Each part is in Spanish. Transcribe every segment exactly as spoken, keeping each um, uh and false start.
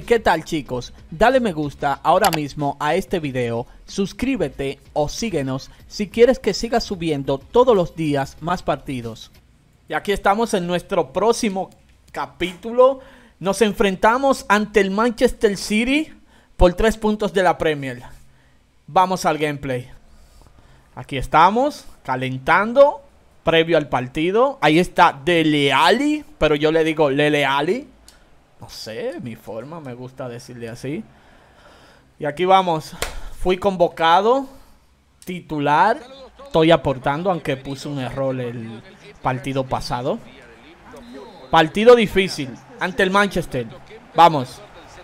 ¿qué tal, chicos? Dale me gusta ahora mismo a este video, suscríbete o síguenos si quieres que siga subiendo todos los días más partidos. Y aquí estamos en nuestro próximo capítulo. Nos enfrentamos ante el Manchester City por tres puntos de la Premier. Vamos al gameplay. Aquí estamos, calentando, previo al partido. Ahí está Dele Alli, pero yo le digo Lele Alli. No sé, mi forma, me gusta decirle así. Y aquí vamos. Fui convocado, titular. Estoy aportando, aunque puse un error el partido pasado. Partido difícil ante el Manchester. Vamos.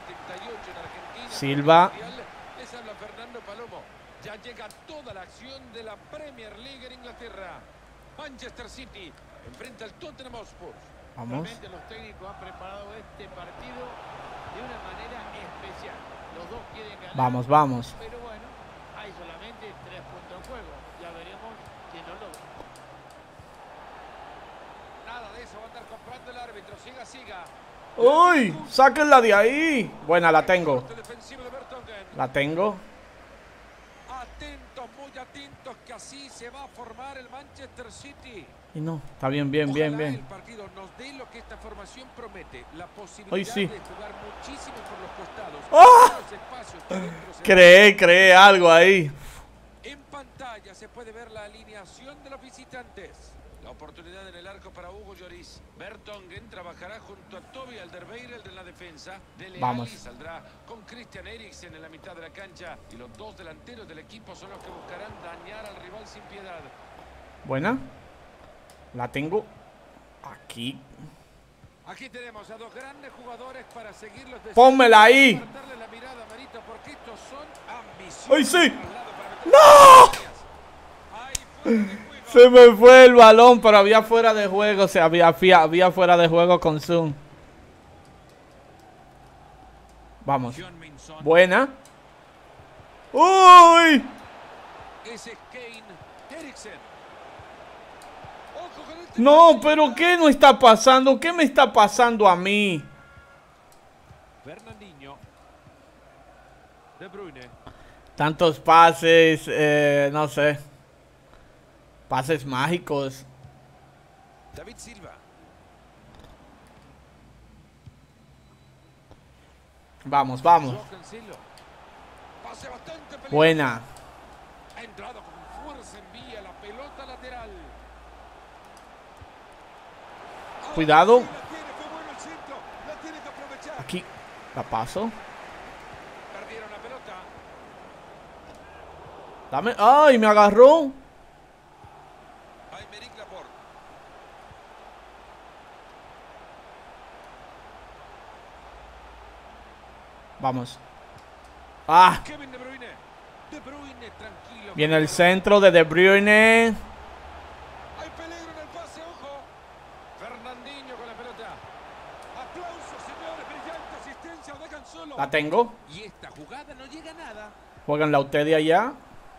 Silva. Ya llega toda la acción de la Premier League en Inglaterra. Manchester City enfrenta al Tottenham Hotspur. Vamos. Realmente los técnicos han preparado este partido de una manera especial. Los dos quieren ganar. Vamos, vamos. Pero bueno, hay solamente tres puntos en juego. Ya veremos quién lo logra. Nada de eso va a andar comprando el árbitro. Siga, siga. ¡Uy! ¡Sáquenla de ahí! Buena, la tengo. Defensivo de Vertonghen. La tengo. Atentos, muy atentos, que así se va a formar el Manchester City. Y no, está bien, bien, bien, Ojalá bien. el partido nos dé lo que esta formación promete, la posibilidad Hoy sí. de jugar muchísimo por los costados. ¡Ah! Los espacios que dentro se- Cree, cree algo ahí. En pantalla se puede ver la alineación de los visitantes. La oportunidad en el arco para Hugo Lloris. Vertonghen trabajará junto a Toby Alderweireld en la defensa. Dele Vamos. Alli saldrá con Christian Eriksen en la mitad de la cancha. Y los dos delanteros del equipo son los que buscarán dañar al rival sin piedad. Buena. La tengo aquí. Aquí tenemos a dos grandes jugadores para seguirlos de Pónmela ahí. cerca, darle la mirada, Marito, porque estos son ambiciosos. ¡Ay, sí! Al lado para meter- ¡No! Ahí fuera de juego. Se me fue el balón, pero había fuera de juego. O sea, había, había fuera de juego con Zoom. Vamos. John Minson. Buena. ¡Uy! Ese es Kane Eriksen. Ojo con este. No, pero ¿qué no está pasando? ¿Qué me está pasando a mí? Fernandinho. De Bruyne. Tantos pases, eh, no sé. Pases mágicos. David Silva. Vamos, vamos. Joao Cancelo. Pase bastante peligroso. Buena. Ha entrado con fuerza en vía la pelota lateral. Ahora Cuidado. sí la tiene, fue bueno el centro. La tiene que aprovechar. Aquí. La paso. Perdieron la pelota. Dame. ¡Ay! Me agarró. Aymeric Laporte. Vamos. ¡Ah! Kevin De Bruyne. De Bruyne, tranquilo. Viene el centro de De Bruyne. Hay peligro en el pase, ojo. Fernandinho con la pelota. Aplausos, señores. Brillante asistencia. Lo dejan solo. La tengo. Y esta jugada no llega a nada. Juegan ustedes allá.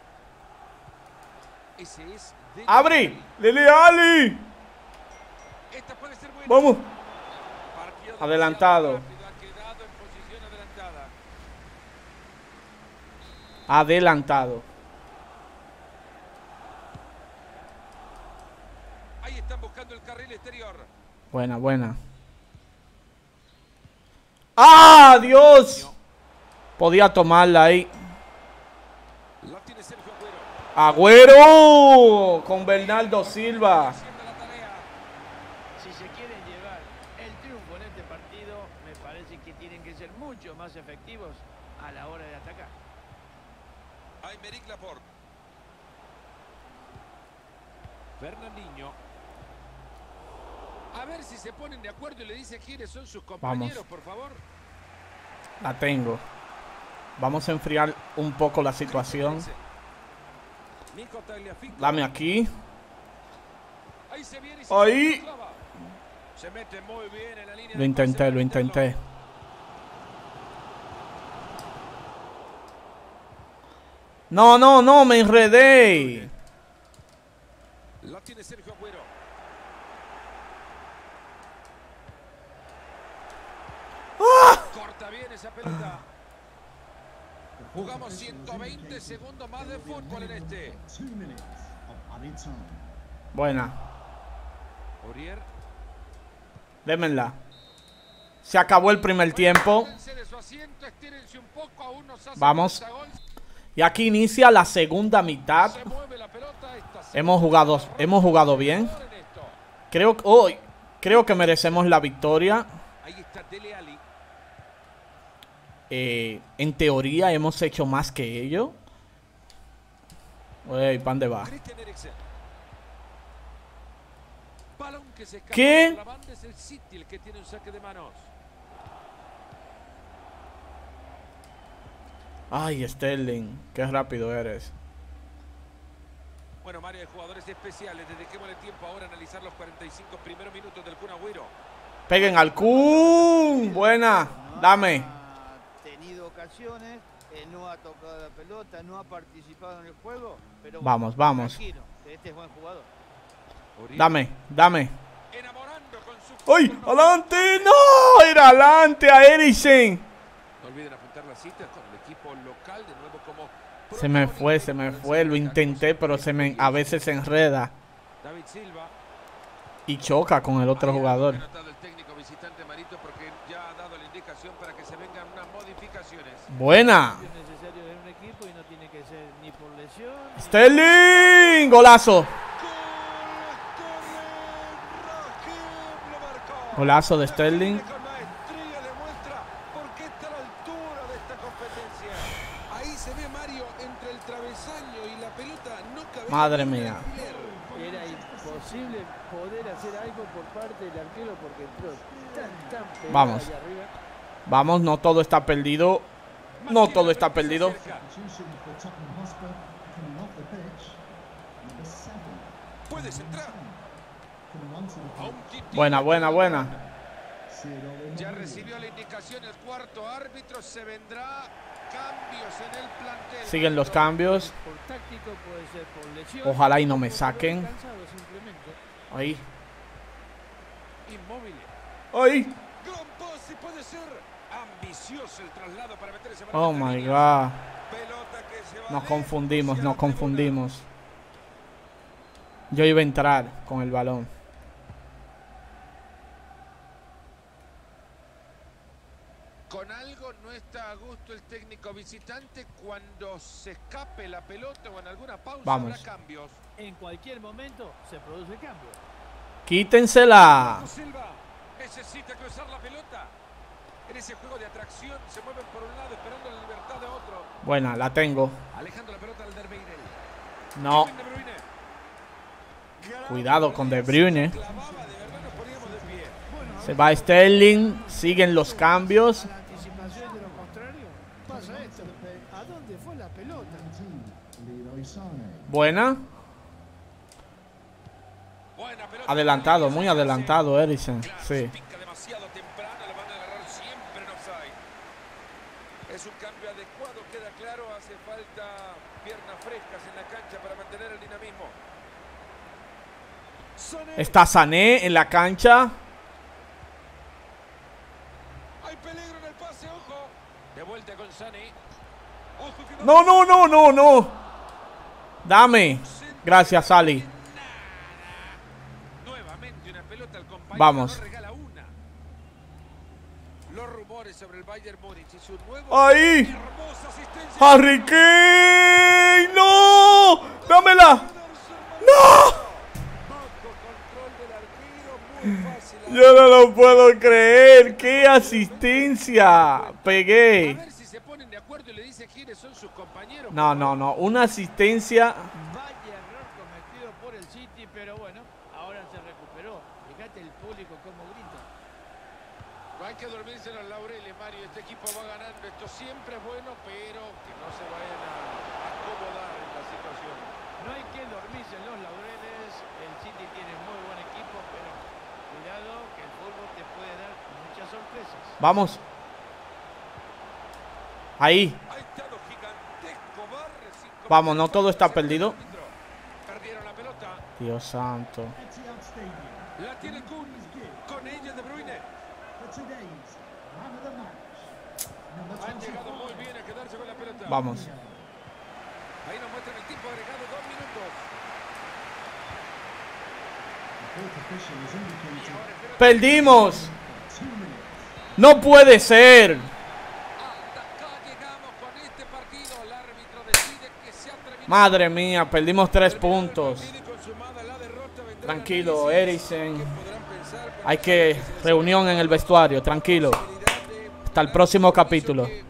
Ese es. De ¡Abri! ¡Lele Alli! Esta puede ser buena. Vamos. Partido Adelantado. demasiado rápido, ha quedado en posición adelantada. Adelantado. Ahí están buscando el carril exterior. Buena, buena. ¡Ah, Dios! Podía tomarla ahí. La tiene Sergio Agüero. Agüero con Bernardo Silva. Haciendo la tarea. Si se quieren llevar el triunfo en este partido, me parece que tienen que ser mucho más efectivos a la hora de atacar. Aymeric Laporte. Fernandinho. A ver si se ponen de acuerdo y le dice quiénes son sus compañeros, por favor. La tengo. Vamos a enfriar un poco la situación. Nico Tagliafico. Dame aquí. Ahí se viene y se Ahí. clava. Se mete muy bien en la línea. Lo de intenté, pase lo para intenté. meterlo. No, no, no, me enredé. La tiene Sergio Agüero. Corta bien esa pelota. Jugamos ciento veinte segundos más de fútbol en este. Buena. Aurier. Démenla. Se acabó el primer tiempo. De su asiento, estírense un poco, aún nos hace Vamos. falta gol. Y aquí inicia la segunda mitad. Se mueve la pelota, esta Hemos jugado, hemos jugado bien. en esto. Creo, oh, creo que merecemos la victoria. Ahí está Dele Alli. Eh, en teoría hemos hecho más que ellos. Uy, ¿pan de va? Christian Eriksen. Balón que se escapa ¿Qué? por la banda, es el City el que tiene un saque de manos. Ay, Sterling, qué rápido eres. Bueno, Mario, de jugadores especiales. Dediquémosle tiempo ahora a analizar los cuarenta y cinco primeros minutos del Kun Agüero. Peguen al Kun. Buena, dame. Ha tenido ocasiones, eh, no ha tocado la pelota, no ha participado en el juego, pero Vamos, vamos. tranquilo, que este es buen jugador. Aurier. Dame, dame. Enamorando con su ¡Ay! fútbol. ¡Adelante! ¡No! ¡Era adelante a Eriksen! No olviden apuntar las citas con el equipo local de nuevo como Se me fue, se me fue. Lo intenté, pero se me a veces se enreda. David Silva. Y choca con el otro Ahí ha jugador. anotado el técnico visitante Marito porque ya ha dado la indicación para que se vengan unas modificaciones. Buena. Es necesario de un equipo y no tiene que ser ni por lesión. ni- ¡Sterling! ¡Golazo! Golazo de Sterling. Con maestría demuestra por qué está a la altura de esta competencia. Ahí se ve Mario entre el travesaño y la pelota no cabía. Madre mía. Era imposible poder hacer algo por parte del arquero porque entró tan, tan pegada Vamos. allá arriba. Vamos, no todo está perdido. No todo está perdido. Puedes entrar. A un tití. Buena, buena, buena. Ya recibió la indicación el cuarto árbitro. Se vendrá cambios en el plantel. Siguen los cambios. Por táctico puede ser por lesión. Ojalá y no me o por saquen. cansado simplemente. Ahí. Inmóvil. Ahí. Gran pase, puede ser ambicioso el traslado para meter ese Oh balón. my god. Pelota que se va Nos lejos confundimos, hacia nos la tribuna. confundimos. Yo iba a entrar con el balón. Con algo no está a gusto el técnico visitante cuando se escape la pelota o en alguna pausa Vamos. habrá cambios. En cualquier momento se produce cambio. Quítensela. Silva necesita cruzar la pelota. En ese juego de atracción se mueven por un lado esperando la libertad de otro. Buena, la tengo. Alejando la pelota al Derbeirel. No. Kevin De Bruyne. Gran Cuidado con De Bruyne. clavaba, de verdad nos poníamos de pie. Se va Sterling. Siguen los cambios. A la anticipación de lo contrario, pasa esto. ¿A dónde fue la pelota? Buena. Buena pelota. Adelantado, muy adelantado Eriksen. Sí. Pica demasiado temprano, le van a agarrar siempre en offside. Es un cambio adecuado, queda claro, hace falta piernas frescas en la cancha para mantener el dinamismo. Sané. Está Sané en la cancha. Hay peligro en el pase, ojo. De vuelta con Sané. Ojo que No, no, no, no, no. Dame. Gracias, Ali. Nuevamente una pelota al compañero. Vamos. No regala una. Los rumores sobre el Bayern Múnich y su nuevo Ahí. hermosa asistencia. Harry Kane. No. Dámela. No. Bajo control del arquero, muy fácil. Yo no lo puedo creer. ¡Qué asistencia! A Pegué. ver si se ponen de acuerdo y le dice quiénes son sus compañeros. No, no, no. Una asistencia. Vaya error cometido por el City, pero bueno, ahora se recuperó. Fíjate el público cómo grita. No hay que dormirse en los laureles, Mario. Este equipo va ganando. Esto siempre es bueno, pero que no se vayan a acomodar en la situación. No hay que dormirse en los laureles. El City tiene muy buen equipo, pero cuidado que el fútbol te puede dar muchas sorpresas. Vamos. Ahí. Ha estado gigantesco Barre sin Vamos, no cometer todo está faltas. perdido. Perdieron la pelota. Dios santo. La tiene Kun. Con ella De Bruyne. Han llegado muy bien a quedarse con la pelota. Vamos. Ahí nos muestran el tiempo agregado, dos minutos. ¡Perdimos! ¡No puede ser! Hasta acá llegamos con este partido. El árbitro decide que se ha terminado. Madre mía, perdimos tres puntos. Viene consumada la derrota, vendrá el Tranquilo, análisis. Eriksen. ¿Qué podrán pensar? Hay que reunión en el vestuario, tranquilo. Hasta el próximo capítulo.